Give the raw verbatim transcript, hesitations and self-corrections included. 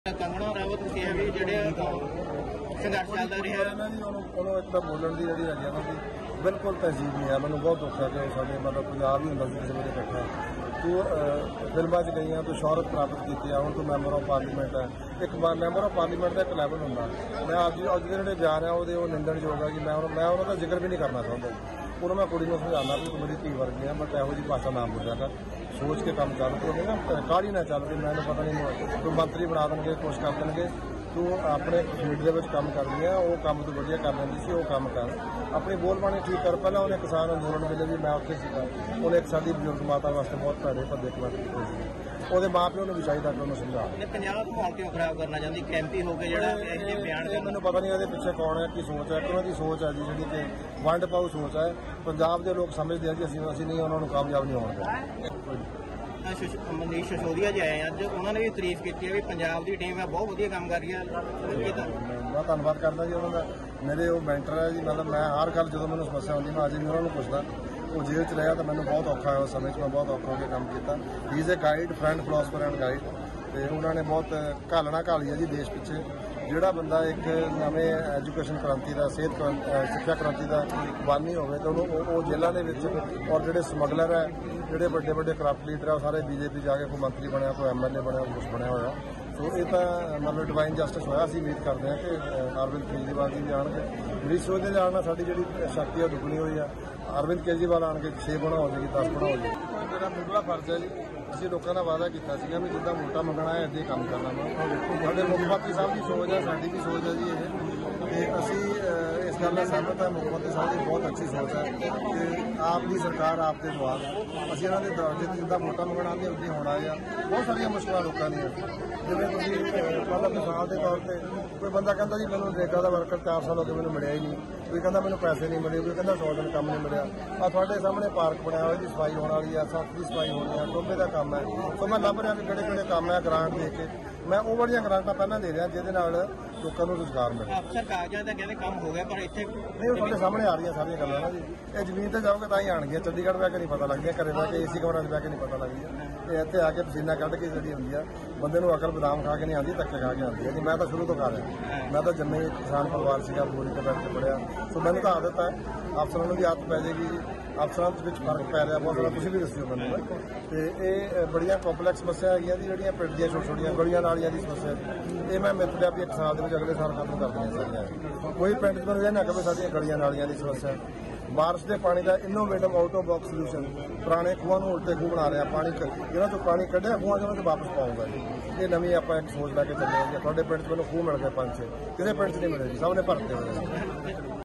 कंगना रावत किहा भी ਜਿਹੜੇ ਸੰਘਰਸ਼ ਚੱਲਦਾ ਰਿਹਾ ਨਾ ਜੀ ਉਹਨੂੰ ਉਹਨੂੰ ਇੱਕ ਤਾਂ ਬੋਲਣ ਦੀ ਜਿਹੜੀ ਹੈਗੀ ਨਾ ਵੀ ਬਿਲਕੁਲ ਤਹਿਜ਼ੀਬ ਨਹੀਂ ਹੈ। ਮੈਨੂੰ ਬਹੁਤ ਦੁੱਖ ਹੈ ਕਿ ਸਾਡੇ ਮਤਲਬ ਪੰਜਾਬ ਹੀ ਹੁੰਦਾ ਸੀ ਕਿਸੇ ਵੇਲੇ ਇਕੱਠਾ ਤੂੰ ਫਿਲਮਾਂ 'ਚ ਗਈਆਂ ਤੂੰ ਸ਼ੌਹਰਤ ਪ੍ਰਾਪਤ ਕੀਤੀ ਆ, ਹੁਣ ਤੂੰ ਮੈਂਬਰ ਆਫ ਪਾਰਲੀਮੈਂਟ ਹੈ। ਇੱਕ ਵਾਰ ਮੈਂਬਰ ਆਫ ਪਾਰਲੀਮੈਂਟ ਦਾ ਇੱਕ ਲੈਵਲ ਹੁੰਦਾ। ਮੈਂ ਅੱਜ ਅੱਜ ਦੇ ਜਿਹੜੇ ਬਿਆਨ ਆ ਉਹਦੇ ਉਹ ਨਿੰਦਣਯੋਗ ਆ ਕਿ ਮੈਂ ਮੈਂ ਉਹਨਾਂ ਦਾ ਜ਼ਿਕਰ ਵੀ ਨਹੀਂ ਕਰਨਾ ਚਾਹੁੰਦਾ। ਉਹਨੂੰ ਮੈਂ ਕੁੜੀ ਨੂੰ ਸਮਝਾਉਣਾ ਵੀ ਤੂੰ ਮੇਰੀ ਧੀ ਵਰਗੀ ਆ, ਬਟ ਇਹੋ ਜਿਹੀ ਭਾਸ਼ਾ ਨਾ ਬੋਲਿਆ ਕਰ, ਸੋਚ ਕੇ ਕੰਮ ਚੱਲ ਪਏ ਨਾ ਕਾਹਲੀ ਨਾ ਚੱਲ ਪਈ। ਮੈਨੂੰ ਪਤਾ ਨਹੀਂ ਤੂੰ ਮੰਤਰੀ ਬਣਾ ਦੇਣਗੇ, ਕੁਛ ਕਰ ਦੇਣਗੇ, ਤੂੰ ਆਪਣੇ ਫੀਲਡ ਦੇ ਵਿੱਚ ਕੰਮ ਕਰਦੀ ਆ, ਉਹ ਕੰਮ ਤੂੰ ਵਧੀਆ ਕਰ ਲੈਂਦੀ ਸੀ, ਉਹ ਕੰਮ ਕਰ, ਆਪਣੀ ਬੋਲਬਾਣੀ ਠੀਕ ਕਰ। ਪਹਿਲਾਂ ਉਹਨੇ ਕਿਸਾਨ ਅੰਦੋਲਨ ਵੇਲੇ ਵੀ ਮੈਂ ਉੱਥੇ ਸੀਗਾ, ਉਹਨੇ ਇੱਕ ਸਾਡੀ ਬਜ਼ੁਰਗ ਮਾਤਾ ਵਾਸਤੇ ਬਹੁਤ ਭੈੜੇ ਭੱਦੇ ਕਮੈਂਟ ਕੀਤੇ ਸੀ। ਉਹਦੇ ਮਾਂ ਪਿਓ ਨੂੰ ਵੀ ਚਾਹੀਦਾ ਕਿ ਉਹਨੂੰ ਸਮਝਾ। ਪੰਜਾਬ ਨੂੰ ਮਾਹੌਲ ਕਿਉਂ ਖਰਾਬ ਕਰਨਾ ਚਾਹੁੰਦੀ ਕੈਂਪੀ ਹੋ ਕੇ ਜਿਹੜਾ ਇਹ ਬਿਆਨ ਦੇ ਮੈਨੂੰ ਪਤਾ ਨਹੀਂ ਇਹਦੇ ਪਿੱਛੇ ਕੌਣ ਹੈ, ਕੀ ਸੋਚ ਹੈ, ਕਿਹਨਾਂ ਦੀ ਸੋਚ ਹੈ ਜੀ ਜਿਹੜੀ ਕਿ ਵੰਡ ਪਾਊ ਸੋਚ ਹੈ। ਪੰਜਾਬ ਦੇ ਲੋਕ ਸਮਝਦੇ ਆ ਜੀ ਅਸੀਂ ਅਸੀਂ ਨਹੀਂ ਉਹਨਾਂ ਨੂੰ ਕਾਮਯਾਬ ਨਹੀਂ ਹੋਣ ਦੇਣਾ। ਮਨੀਸ਼ ਸਿਸੋਦੀਆ ਜੀ ਆਏ ਅੱਜ, ਉਹਨਾਂ ਨੇ ਵੀ ਤਾਰੀਫ ਕੀਤੀ ਹੈ ਵੀ ਪੰਜਾਬ ਦੀ ਟੀਮ ਹੈ ਬਹੁਤ ਵਧੀਆ ਕੰਮ ਕਰ ਰਹੀ ਹੈ। ਮੈਂ ਧੰਨਵਾਦ ਕਰਦਾ ਜੀ ਉਹਨਾਂ ਦਾ। ਮੇਰੇ ਉਹ ਮੈਂਟਰ ਹੈ ਜੀ, ਮਤਲਬ ਮੈਂ ਹਰ ਗੱਲ ਜਦੋਂ ਮੈਨੂੰ ਸਮੱਸਿਆ ਆਉਂਦੀ ਮੈਂ ਅੱਜ ਵੀ ਉਹਨਾਂ ਨੂੰ ਪੁੱਛਦਾ। ਉਹ ਜੇਲ੍ਹ 'ਚ ਰਿਹਾ ਤਾਂ ਮੈਨੂੰ ਬਹੁਤ ਔਖਾ ਹੈ, ਉਸ ਸਮੇਂ 'ਚ ਮੈਂ ਬਹੁਤ ਔਖਾ ਹੋ ਕੇ ਕੰਮ ਕੀਤਾ। He is a guide, friend, philosopher and guide. ਤੇ ਉਹਨਾਂ ਨੇ ਬਹੁਤ ਘਾਲਣਾ ਘਾਲੀ ਹੈ ਜੀ ਦੇਸ਼ ਪਿੱਛੇ। ਜਿਹੜਾ ਬੰਦਾ ਇੱਕ ਨਵੇਂ ਐਜੂਕੇਸ਼ਨ ਕ੍ਰਾਂਤੀ ਦਾ, ਸਿਹਤ ਸਿੱਖਿਆ ਕ੍ਰਾਂਤੀ ਦਾ ਬਾਨੀ ਹੋਵੇ ਤਾਂ ਉਹਨੂੰ ਉਹ ਜੇਲ੍ਹਾਂ ਦੇ ਵਿੱਚ, ਔਰ ਜਿਹੜੇ ਸਮਗਲਰ ਹੈ, ਜਿਹੜੇ ਵੱਡੇ ਵੱਡੇ ਕਰਪਟ ਲੀਡਰ ਆ, ਉਹ ਸਾਰੇ ਬੀਜੇਪੀ ਜਾ ਕੇ ਕੋਈ ਮੰਤਰੀ ਬਣਿਆ, ਕੋਈ ਐਮ ਐਲ ਏ ਬਣਿਆ, ਕੁਛ ਬਣਿਆ ਹੋਇਆ। ਸੋ ਇਹ ਤਾਂ ਮਤਲਬ ਡਿਵਾਈਨ ਜਸਟਿਸ ਹੋਇਆ। ਅਸੀਂ ਉਮੀਦ ਕਰਦੇ ਹਾਂ ਕਿ ਅਰਵਿੰਦ ਕੇਜਰੀਵਾਲ ਜੀ ਵੀ ਆਉਣਗੇ। ਮੇਰੀ ਸੋਚ ਦੇ ਨਾਲ ਨਾਲ ਸਾਡੀ ਜਿਹੜੀ ਸ਼ਕਤੀ ਆ ਦੁੱਗਣੀ ਹੋਈ ਆ। ਅਰਵਿੰਦ ਕੇਜਰੀਵਾਲ ਆਉਣਗੇ, ਛੇ ਗੁਣਾ ਹੋ ਜਾਏਗੀ, ਦਸ ਗੁਣਾ ਹੋ ਜਾਏਗੀ। ਮੇਰਾ ਮੁੱਢਲਾ ਫਰਜ਼ ਹੈ ਜੀ, ਅਸੀਂ ਲੋਕਾਂ ਦਾ ਵਾਅਦਾ ਕੀਤਾ ਸੀਗਾ ਵੀ ਜਿੱਦਾਂ ਵੋਟਾਂ ਮੰਗਣਾ ਹੈ ਇੱਦਾਂ ਕੰਮ ਕਰਨਾ। ਸਾਡੇ ਮੁੱਖ ਮੰਤਰੀ ਸਾਹਿਬ ਦੀ ਸੋਚ ਹੈ, ਸਾਡੀ ਵੀ ਸੋਚ ਹੈ ਜੀ ਇਹ, ਤੇ ਅਸੀਂ ਇਸ ਗੱਲ ਨਾਲ ਸਹਿਮਤ ਹਾਂ। ਮੁੱਖ ਮੰਤਰੀ ਸਾਹਿਬ ਦੀ ਬਹੁਤ ਅੱਛੀ ਸੋਚ ਹੈ ਕਿ ਆਪ ਦੀ ਸਰਕਾਰ ਆਪ ਦੇ ਦੁਆਰ। ਅਸੀਂ ਇਹਨਾਂ ਦੇ ਦਰਜੇ ਤੇ ਜਿੱਦਾਂ ਵੋਟਾਂ ਮੰਗਣ ਆਉਂਦੇ ਉੱਦਾਂ ਹੋਣਾ ਆ। ਬਹੁਤ ਸਾਰੀਆਂ ਮੁਸ਼ਕਲਾਂ ਲੋਕਾਂ ਦੀਆਂ, ਜਿਵੇਂ ਤੁਸੀਂ ਮਤਲਬ ਮਿਸਾਲ ਦੇ ਤੌਰ ਤੇ ਕੋਈ ਬੰਦਾ ਕਹਿੰਦਾ ਜੀ ਮੈਨੂੰ ਨਰੇਗਾ ਦਾ ਵਰਕਰ ਚਾਰ ਸਾਲ ਹੋ ਗਏ ਮੈਨੂੰ ਮਿਲਿਆ ਹੀ ਨਹੀਂ, ਕੋਈ ਕਹਿੰਦਾ ਮੈਨੂੰ ਪੈਸੇ ਨਹੀਂ ਮਿਲੇ, ਕੋਈ ਕਹਿੰਦਾ ਸੌ ਦਿਨ ਕੰਮ ਨਹੀਂ ਮਿਲਿਆ। ਆ ਤੁਹਾਡੇ ਸਾਹਮਣੇ ਪਾਰਕ ਬਣਿਆ ਹੋਇਆ, ਦੀ ਸਫਾਈ ਹੋਣ ਵਾਲੀ ਆ, ਸੱਤ ਦੀ ਸਫਾਈ ਹੋਣੀ ਆ, ਟੋਭੇ ਦਾ ਕੰਮ ਹੈ। ਸੋ ਮੈਂ ਲੱਭ ਰਿਹਾ ਕਿ ਕਿਹੜੇ ਕਿਹੜੇ ਕੰਮ ਹੈ, ਗ੍ਰਾਂਟ ਦੇ ਕੇ ਮੈਂ ਉਹ ਵਾਲੀਆਂ ਗ੍ਰਾਂਟਾਂ ਪਹਿਲਾਂ ਦੇ ਰਿਹਾ ਜਿਹਦੇ ਨਾਲ ਲੋਕਾਂ ਨੂੰ ਰੁਜ਼ਗਾਰ ਮਿਲੇ। ਅਫਸਰ ਕਾਗਜ਼ਾਂ ਤਾਂ ਕਹਿੰਦੇ ਕੰਮ ਹੋ ਗਿਆ, ਪਰ ਇੱਥੇ ਨਹੀਂ, ਉਹ ਤੁਹਾਡੇ ਸਾਹਮਣੇ ਆ ਰਹੀਆਂ ਸਾਰੀਆਂ ਗੱਲਾਂ ਨਾ ਜੀ। ਇਹ ਜ਼ਮੀਨ ਤੇ ਜਾਓਗੇ ਤਾਂ ਹੀ ਆਣਗੀਆਂ। ਚੰਡੀਗੜ੍ਹ ਬਹਿ ਕੇ ਨਹੀਂ ਪਤਾ ਲੱਗਦੀਆਂ, ਘਰੇ ਬਹਿ ਕੇ ਏਸੀ ਕਮਰਿਆਂ 'ਚ ਬਹਿ ਕੇ ਨਹੀਂ ਪਤਾ ਲੱਗਦੀਆਂ। ਇਹ ਇੱਥੇ ਆ ਕੇ ਪਸੀਨਾ ਕੱਢ ਕੇ ਜਿਹੜੀ ਹੁੰਦੀ ਆ, ਬੰਦੇ ਨੂੰ ਅਕਲ ਬਦਾਮ ਖਾ ਕੇ ਨਹੀਂ ਆਉਂਦੀ, ਧੱਕੇ ਖਾ ਕੇ ਆਉਂਦੀ ਹੈ ਜੀ। ਮੈਂ ਤਾਂ ਸ਼ੁਰੂ ਤੋਂ ਕਰ ਰਿਹਾ, ਮੈਂ ਤਾਂ ਜੰਮੇ ਕਿਸਾਨ ਪਰਿਵਾਰ ਸੀਗਾ, ਬੋਲੀ ਤੇ ਬੈਠ ਕੇ ਪੜਿਆ। ਸੋ ਮੈਨੂੰ ਤਾਂ ਆਦਤ ਹੈ, ਅਫਸਰਾਂ ਨੂੰ ਵੀ ਆਦਤ ਪੈ ਜਾਏਗੀ ਜੀ। ਅਫਸਰਾਂ ਦੇ ਵਿੱਚ ਫਰਕ ਪੈ ਰਿਹਾ ਬਹੁਤ ਸਾਰਾ, ਤੁਸੀਂ ਵੀ ਦੱਸਿਓ ਮੈਨੂੰ। ਤੇ ਇਹ ਬੜੀਆਂ ਕੰਪਲੈਕਸ ਸਮੱਸਿਆ ਹੈਗੀਆਂ ਜੀ, ਜਿਹੜੀਆਂ ਪਿੰਡ ਦੀਆਂ ਛੋਟੀਆਂ ਛੋਟੀਆਂ ਗਲੀਆਂ ਨਾਲੀਆਂ ਦੀ ਸਮੱਸਿਆ, ਇਹ ਮੈਂ ਮਿੱਥ ਲਿਆ ਵੀ ਇੱਕ ਸਾਲ ਦੇ ਵਿੱਚ ਅਗਲੇ ਸਾਲ ਖਤਮ ਕਰ ਦੇਣੀਆਂ ਸਾਰੀਆਂ। ਕੋਈ ਪਿੰਡ 'ਚ ਮੈਨੂੰ ਇਹ ਨਾ ਕਹੇ ਸਾਡੀਆਂ ਗਲੀਆਂ ਨਾਲੀਆਂ ਦੀ ਸਮੱਸਿਆ। ਬਾਰਿਸ਼ ਦੇ ਪਾਣੀ ਦਾ innovative out of box solution. ਪੁਰਾਣੇ ਖੂਹਾਂ ਨੂੰ ਉਲਟੇ ਖੂਹ ਬਣਾ ਰਿਹਾ, ਪਾਣੀ ਜਿਹਨਾਂ ਤੋਂ ਪਾਣੀ ਕੱਢਿਆ ਖੂਹਾਂ 'ਚ ਉਹਨਾਂ 'ਚ ਵਾਪਸ ਪਾਊਗਾ ਜੀ। ਇਹ ਨਵੀਂ ਆਪਾਂ ਇੱਕ ਸੋਚ ਲੈ ਕੇ ਚੱਲੇ ਹਾਂ। ਤੁਹਾਡੇ ਪਿੰਡ 'ਚ ਮੈਨੂੰ ਖੂਹ ਮਿਲ ਗਏ ਪੰਜ ਛੇ, ਕਿਸੇ ਪਿੰਡ 'ਚ ਨਹੀਂ ਮਿਲੇ ਜੀ, ਸਭ ਨੇ ਭਰਤੇ ਹੋਏ।